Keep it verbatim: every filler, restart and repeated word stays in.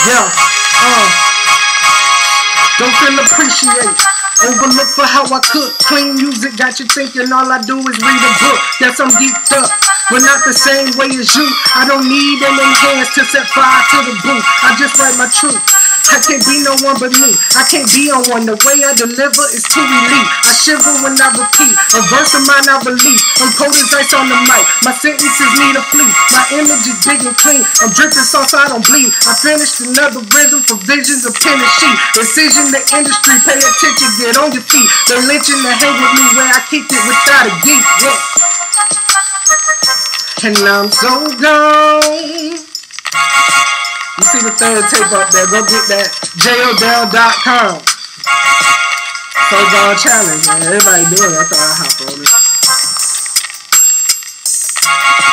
Yeah, uh, don't feel appreciate. Overlook for how I cook. Clean music got you thinking all I do is read a book. Yes, I'm geeked up, but not the same way as you. I don't need an enhance to set fire to the booth. I just write my truth. I can't be no one but me. I can't be on one. The way I deliver is too elite. I shiver when I repeat. A verse of mine I believe. I'm cold as ice on the mic. My sentences need a fleet. My image is big and clean. I'm dripping sauce, I don't bleed. I finished another rhythm for visions of pen and sheet. Incision the industry. Pay attention, get on your feet. They're lynching to hang with me where I kicked it without a geek. Yeah. And I'm so gone. You see the third tape up there, go get that J O Dell dot com. So Gone Challenge, man. Everybody doing it. I thought I'd hop on it.